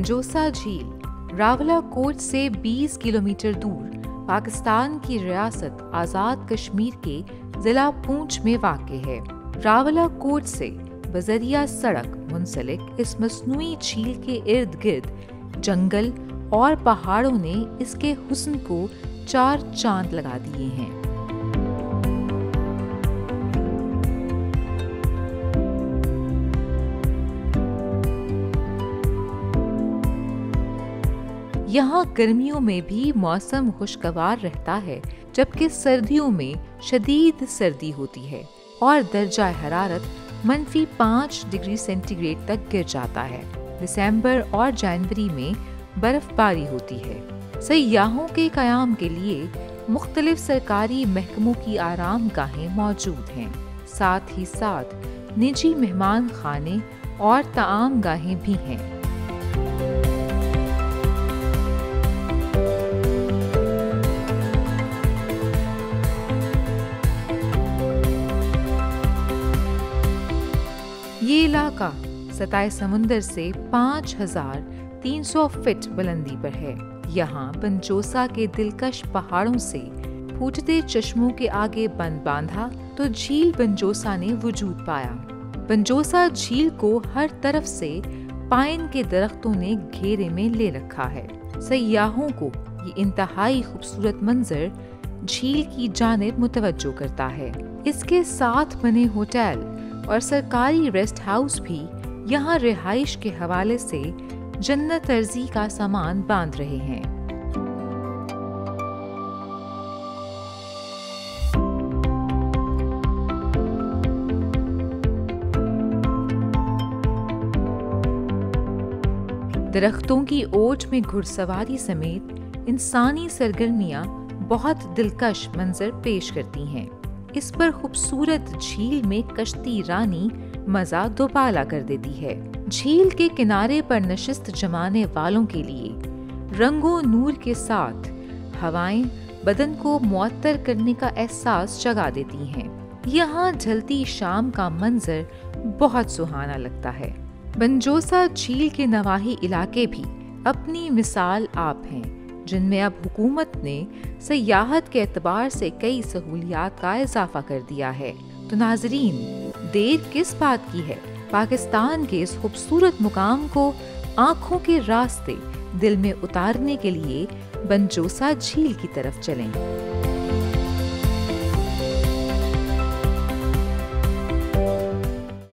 बंजोसा झील रावलाकोट से 20 किलोमीटर दूर पाकिस्तान की रियासत आज़ाद कश्मीर के जिला पूंछ में वाक़ है। रावलाकोट से बजरिया सड़क मुंसलिक इस मस्नूई झील के इर्द गिर्द जंगल और पहाड़ों ने इसके हुस्न को 4 चांद लगा दिए हैं। यहाँ गर्मियों में भी मौसम खुशगवार रहता है, जबकि सर्दियों में शदीद सर्दी होती है और दर्जा हरारत -5 डिग्री सेंटीग्रेड तक गिर जाता है। दिसंबर और जनवरी में बर्फबारी होती है। सयाहों के क़याम के लिए मुख्तलिफ सरकारी महकमों की आराम गाहें मौजूद हैं। साथ ही साथ निजी मेहमान खाने और ताआम गाहें भी हैं। ये इलाका सतह समुंदर से 5300 फीट बुलंदी पर है। यहाँ बंजोसा के दिलकश पहाड़ों से फूटते चश्मों के आगे बंद बांधा तो झील बंजोसा ने वजूद पाया। बंजोसा झील को हर तरफ से पाइन के दरख्तों ने घेरे में ले रखा है। सयाहों को ये इंतहाई खूबसूरत मंजर झील की जानिब मुतवज्जो करता है। इसके साथ बने होटल और सरकारी रेस्ट हाउस भी यहाँ रिहाइश के हवाले से जन्नत अर्जी का सामान बांध रहे हैं। दरख्तों की ओट में घुड़सवारी समेत इंसानी सरगर्मियां बहुत दिलकश मंजर पेश करती हैं। इस पर खूबसूरत झील में कश्ती रानी मजा दोबाला कर देती है। झील के किनारे पर नशिस्त जमाने वालों के लिए रंगों नूर के साथ हवाएं बदन को मुअत्तर करने का एहसास जगा देती हैं। यहाँ ढलती शाम का मंजर बहुत सुहाना लगता है। बंजोसा झील के नवाही इलाके भी अपनी मिसाल आप हैं, जिनमें अब हुकूमत ने सयाहत के एतबार से कई सहूलियात का इजाफा कर दिया है। तो नाजरीन, देर किस बात की है? पाकिस्तान के इस खूबसूरत मुकाम को आंखों के रास्ते दिल में उतारने के लिए बंजोसा झील की तरफ चलें।